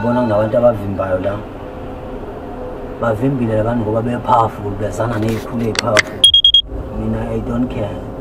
uyabona kunabantu abavimbayo la bavimbile abantu ngoba be-powerful bezana ney'khulu ey-powerful mina I don't care